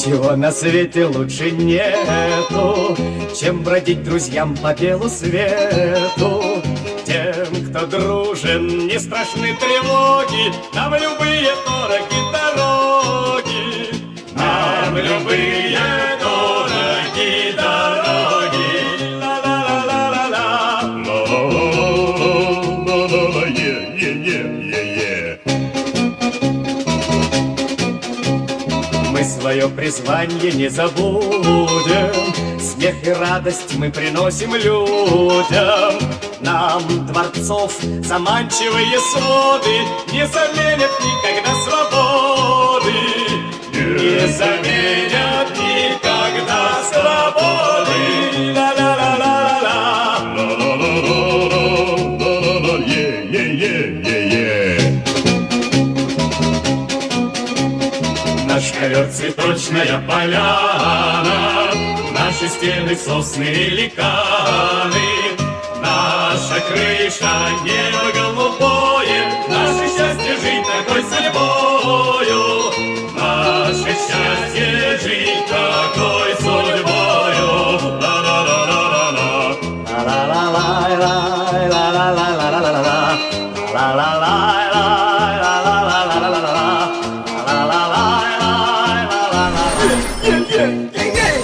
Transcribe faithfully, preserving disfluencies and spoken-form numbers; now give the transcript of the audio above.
Ничего на свете лучше нету, чем бродить друзьям по белу свету. Тем, кто дружен, не страшны тревоги, нам любые дороги дороги, нам любые дороги дороги. Ла-ла-ла-ла-ла-ла, ла-ла-ла-ла-ла-ла, е-е-е-е-е. Мы свое призвание не забудем, смех и радость мы приносим людям. Нам дворцов заманчивые своды не заменят никогда свободы, не заменят никогда свободы. Ла-ла-ла-ла-ла-ла, ла-ла-ла-ла-ла-ла-ла, е-е-е-е-е. Наш ковер цветочная поляна, наши стены сосны и ликаны, наша крыша небо голубое, наше счастье жить такой судьбою, наше счастье жить такой судьбою. Ла-ла-ла-ла-ла-ла, ла-ла-ла-ла-ла-ла-ла-ла-ла-ла-ла, ла-ла-ла-ла-ла-ла-ла-ла-ла-ла.